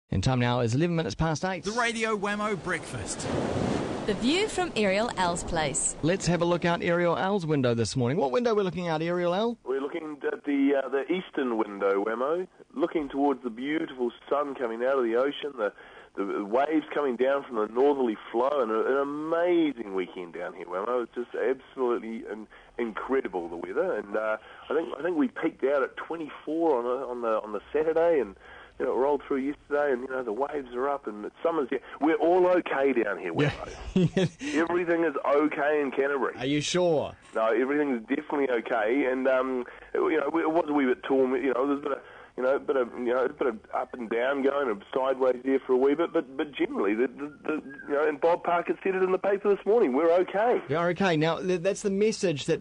And time now is 11 minutes past 8. The Radio Whammo Breakfast. The view from Ariel L's place. Let's have a look out Ariel L's window this morning. What window we're looking out, Ariel L? We're looking at the eastern window, Whammo, looking towards the beautiful sun coming out of the ocean, the waves coming down from the northerly flow, and an amazing weekend down here, Whammo. It's just absolutely incredible, the weather, and I think we peaked out at 24 on the Saturday, and it rolled through yesterday, and the waves are up, and it's summer's here. We're all okay down here, Whammo. Yeah. Everything is okay in Canterbury. Are you sure? No, everything is definitely okay, and it was a wee bit torn. There's a bit of up and down going, and sideways there for a wee bit, but generally, and Bob Parker said it in the paper this morning. We're okay. You're okay. Now that's the message that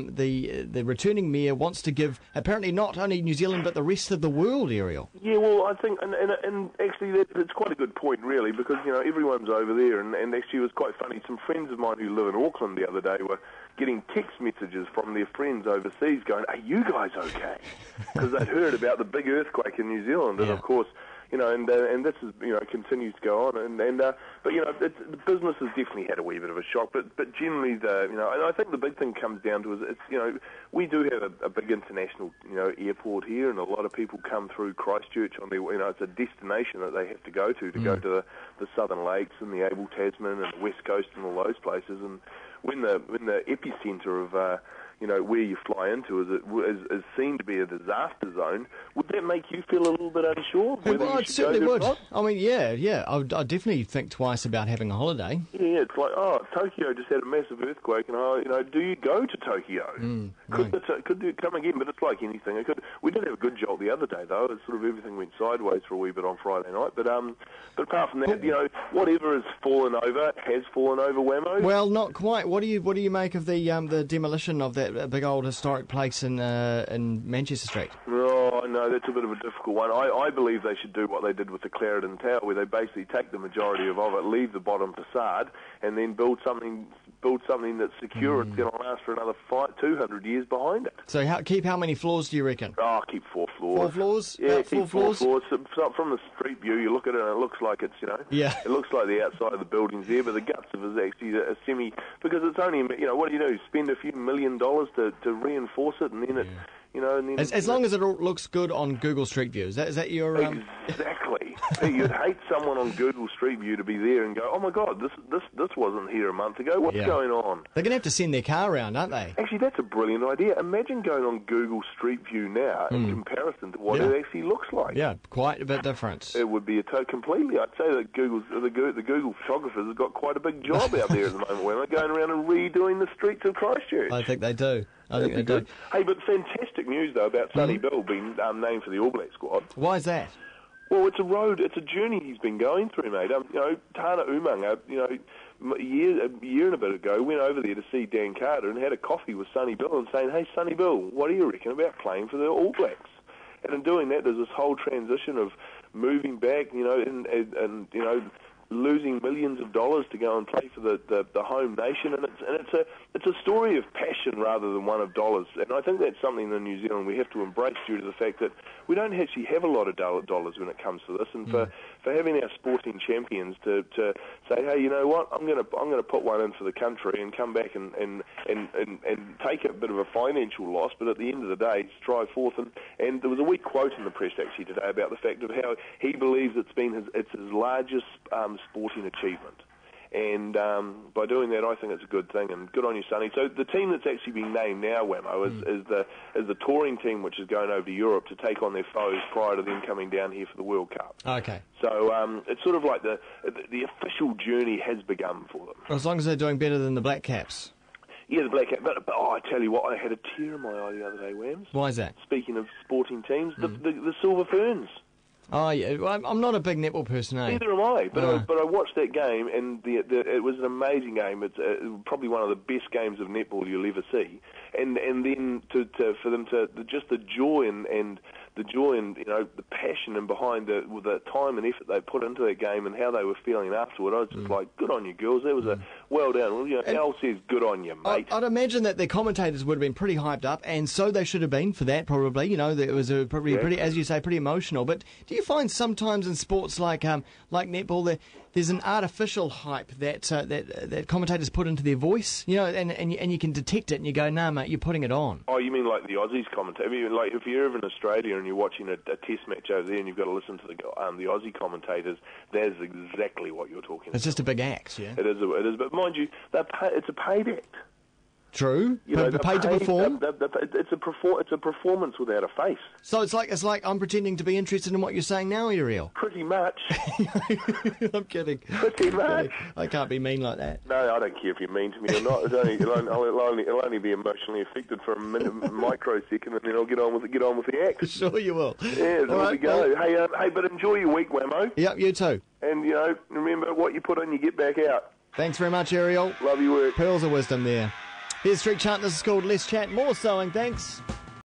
the returning mayor wants to give. Apparently, not only New Zealand but the rest of the world, Ariel. Yeah, well, I think, and actually, it's quite a good point, really, because everyone's over there, and actually, it was quite funny. Some friends of mine who live in Auckland the other day were getting text messages from their friends overseas, going, "Are you guys okay?" Because they'd heard about the big earthquake in New Zealand, and of course, and this is continues to go on, but the business has definitely had a wee bit of a shock, but generally and I think the big thing comes down to is it's we do have a big international airport here, and a lot of people come through Christchurch on their it's a destination that they have to go to go to the Southern Lakes and the Abel Tasman and the West Coast and all those places, and when the epicentre of where you fly into is seen to be a disaster zone, would that make you feel a little bit unsure? Well, it certainly would. I mean, yeah. I'd definitely think twice about having a holiday. Yeah, it's like, Tokyo just had a massive earthquake, and do you go to Tokyo? Could it come again? But it's like anything. We did have a good jolt the other day, though. It's sort of everything went sideways for a wee bit on Friday night. But apart from that, whatever has fallen over, Whammo. Well, not quite. What do you make of the demolition of that big old historic place in Manchester Street? Oh, no, that's a bit of a difficult one. I believe they should do what they did with the Clarendon Tower, where they basically take the majority of it, leave the bottom facade, and then build something that's secure. It's going to last for another 200 years behind it. So keep how many floors do you reckon? Oh, keep 4 floors. 4 floors? Yeah, keep keep 4 floors. So from the street view, you look at it and it looks like it's, Yeah. It looks like the outside of the building's there, but the guts of it is actually a semi, because it's only, what do? Spend a few $1 million to reinforce it, and then it, and then... As long as it all looks good on Google Street View. Is that your... Exactly. You'd hate someone on Google Street View to be there and go, oh my God, this wasn't here a month ago. What's going on? They're going to have to send their car around, aren't they? Actually, that's a brilliant idea. Imagine going on Google Street View now in comparison to what it actually looks like. Yeah, quite a bit different. It would be completely. I'd say that the Google photographers have got quite a big job out there at the moment, where they're going around and redoing the streets of Christchurch. I think they do. Good. Hey, but fantastic news though about Sonny Bill being named for the All Black squad. Why is that? Well, it's a journey he's been going through, mate. Tana Umang, a year and a bit ago, went over there to see Dan Carter and had a coffee with Sonny Bill and saying, hey, Sonny Bill, what do you reckon about playing for the All Blacks? And in doing that, there's this whole transition of moving back, and losing millions of dollars to go and play for the home nation, and it's a story of passion rather than one of dollars. And I think that's something in New Zealand we have to embrace, due to the fact that we don't actually have a lot of dollars when it comes to this. And for having our sporting champions to say, hey, you know what, I'm going to put one in for the country and come back and take a bit of a financial loss, but at the end of the day, strive forth. And there was a weak quote in the press actually today about the fact of how he believes it's his largest sporting achievement, and by doing that, I think it's a good thing, and good on you, Sonny. So the team that's actually been named now, Whammo, is the touring team, which is going over to Europe to take on their foes prior to them coming down here for the World Cup. Okay. So it's sort of like the official journey has begun for them. As long as they're doing better than the Black Caps. Yeah, the Black Caps. But I tell you what, I had a tear in my eye the other day, Whams. Why is that? Speaking of sporting teams, the Silver Ferns. Oh, yeah. Well, I'm not a big netball person, eh? Neither am I. But I watched that game, and it was an amazing game. It's probably one of the best games of netball you'll ever see. And then for them to just the joy and the joy and the passion and behind the time and effort they put into that game and how they were feeling afterward. I was just like, good on you girls. That was a well done. Al says, good on you, mate. I'd imagine that the commentators would have been pretty hyped up, and so they should have been for that. Probably, it was probably pretty, as you say, pretty emotional. But do you find sometimes in sports like netball there's an artificial hype that commentators put into their voice, and you can detect it, and you go, nah, mate, you're putting it on. Oh, you mean like the Aussies commentator? I mean, like if you're ever in Australia and you're watching a test match over there and you've got to listen to the Aussie commentators, that's exactly what you're talking about. It's just a big act, yeah? It is. But mind you, it's a paid act. True. They're paid to perform. It's a performance without a face. So it's like I'm pretending to be interested in what you're saying now, Ariel. Pretty much. I'm kidding. Pretty much. I can't be mean like that. No, I don't care if you're mean to me or not. It'll only be emotionally affected for a microsecond, and then I'll get on with the act. Sure you will. Yeah, there we go. Well, hey, but enjoy your week, Whammo. Yep, you too. And remember what you put in, you get back out. Thanks very much, Ariel. Love your work. Pearls of wisdom there. Here's Street Chant. This is called Less Chat, More Sewing. Thanks.